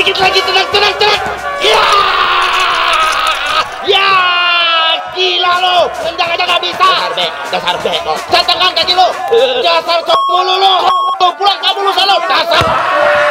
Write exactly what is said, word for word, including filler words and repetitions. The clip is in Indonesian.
dikit lagi, tenang, tenang, tenang. Ya, ya, gila lo, nendang aja nggak bisa. Dasar be, dasar be, centangkan kaki lo, dasar cowok mulu lo, pulang kamu lu sana, dasar.